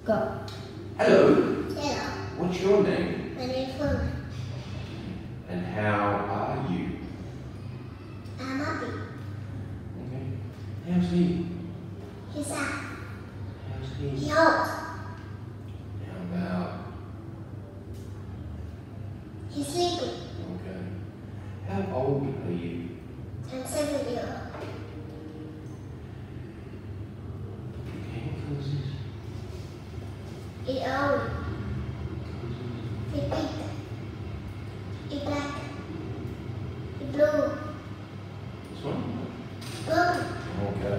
Go. Hello. Hello. What's your name? My name is Phương. And how are you? I'm happy. Okay. How's he? He's sad. How's He he? hot. How about? He's sleeping. Okay. How old are you? I'm 7 years old. Okay. What colour is this? It's orange. It's pink. It's black. It's blue. This one? Purple. Okay.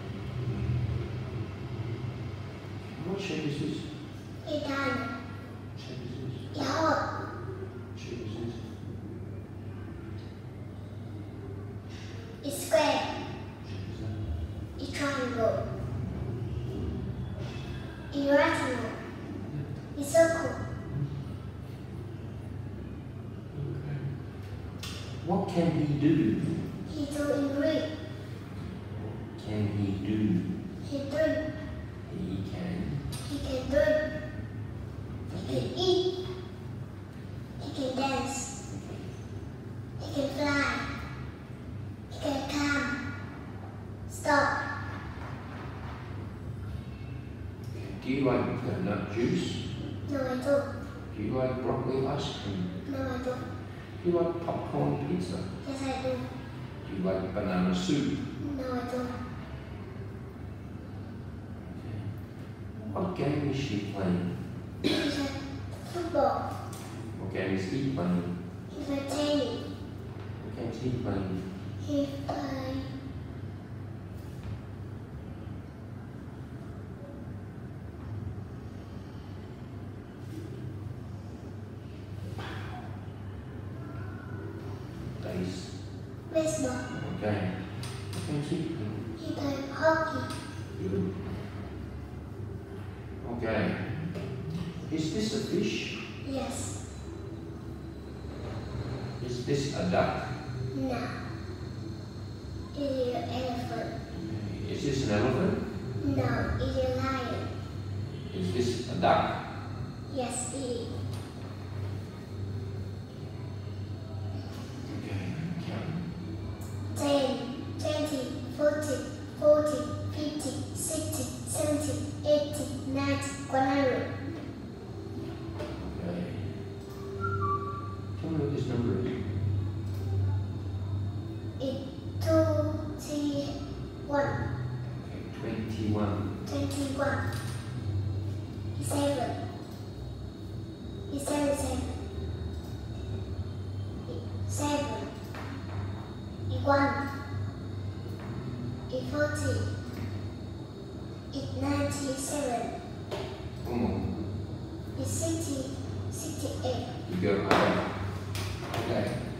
What shape is this? It's diamond. What shape is this? It's hot. What shape is this? It's square. What shape is that? It's triangle. It's rectangle. It's circle. Okay. What can he do? He do in green. Can he do? He drink. He can. He can drink. He can eat. He can dance. He can fly. He can come. Stop. Do you like coconut juice? No, I don't. Do you like broccoli ice cream? No, I don't. Do you like popcorn pizza? Yes, I do. Do you like banana soup? No, I don't. What game is she playing? He said football. What game is he playing? He said tennis. What game is he playing? He play Dice. baseball. Okay. What game is he playing? He play hockey. Good. Okay. Is this a fish? Yes. Is this a duck? No. It is an elephant. Is this an elephant? No, it is a lion. Is this a duck? Yes, it is. Okay. Count. 10, 20, 40, 40, 50, 60, 70, 80, 90, 100. Okay. Tell me what this number is. It's 21. Okay. 21. 21. It's 7. It's 7, 7. It's 7. It's 1. It's 40. It's 97. Come on. It's 60, 68. You go. Okay. Okay.